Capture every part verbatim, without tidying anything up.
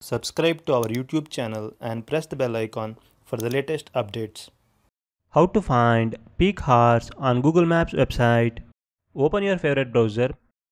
Subscribe to our YouTube channel and press the bell icon for the latest updates. How to find peak hours on Google Maps website. Open your favorite browser.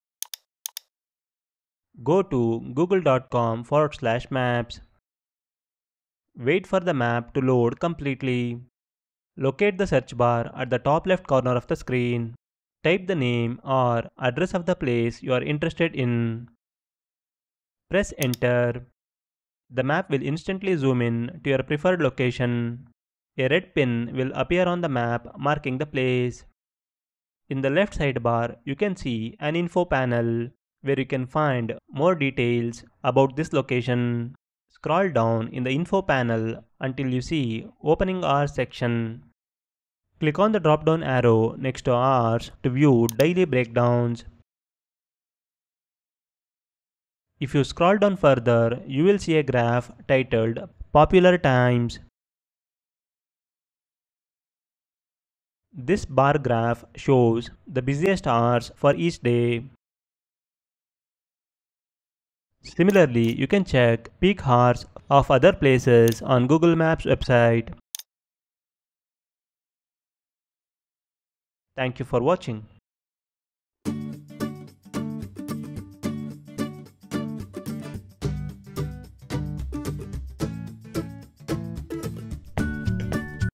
Go to google.com forward slash maps. Wait for the map to load completely. Locate the search bar at the top left corner of the screen. Type the name or address of the place you are interested in. Press enter. The map will instantly zoom in to your preferred location. A red pin will appear on the map marking the place. In the left sidebar, you can see an info panel where you can find more details about this location. Scroll down in the info panel until you see opening hours section. Click on the drop down arrow next to hours to view daily breakdowns. If you scroll down further, you will see a graph titled Popular Times. This bar graph shows the busiest hours for each day. Similarly, you can check peak hours of other places on Google Maps website. Thank you for watching.